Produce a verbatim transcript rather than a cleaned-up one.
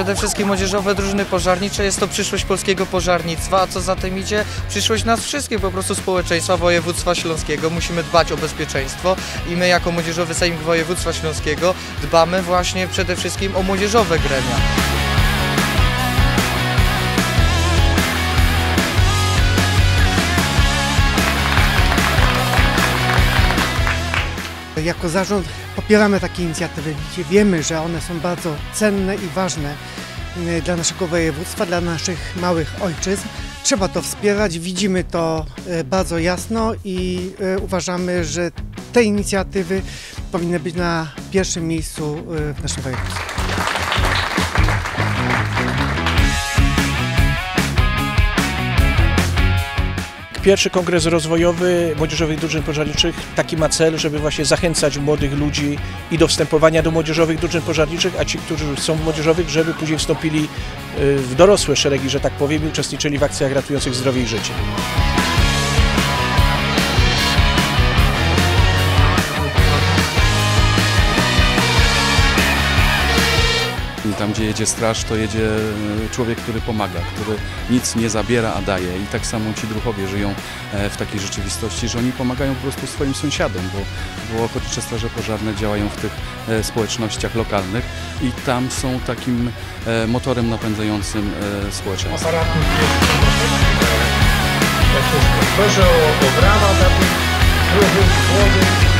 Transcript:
przede wszystkim młodzieżowe drużyny pożarnicze. Jest to przyszłość polskiego pożarnictwa, a co za tym idzie? Przyszłość nas wszystkich, po prostu społeczeństwa województwa śląskiego. Musimy dbać o bezpieczeństwo i my jako Młodzieżowy Sejmik Województwa Śląskiego dbamy właśnie przede wszystkim o młodzieżowe gremia. Jako zarząd popieramy takie inicjatywy. Wiemy, że one są bardzo cenne i ważne dla naszego województwa, dla naszych małych ojczyzn. Trzeba to wspierać, widzimy to bardzo jasno i uważamy, że te inicjatywy powinny być na pierwszym miejscu w naszym województwie. Pierwszy kongres rozwojowy młodzieżowych drużyn pożarniczych taki ma cel, żeby właśnie zachęcać młodych ludzi i do wstępowania do młodzieżowych drużyn pożarniczych, a ci, którzy są w młodzieżowych, żeby później wstąpili w dorosłe szeregi, że tak powiem, i uczestniczyli w akcjach ratujących zdrowie i życie. Tam, gdzie jedzie straż, to jedzie człowiek, który pomaga, który nic nie zabiera, a daje. I tak samo ci druhowie żyją w takiej rzeczywistości, że oni pomagają po prostu swoim sąsiadom, bo, bo ochotnicze straże pożarne działają w tych społecznościach lokalnych i tam są takim motorem napędzającym społeczeństwo. Aparatów jest, jak się proszę o, o brawa dla tych ruchów młodych.